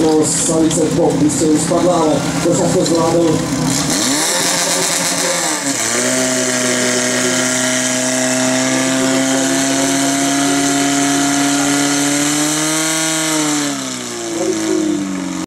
Slavice Pop, když se uspadla, ale to často zvládl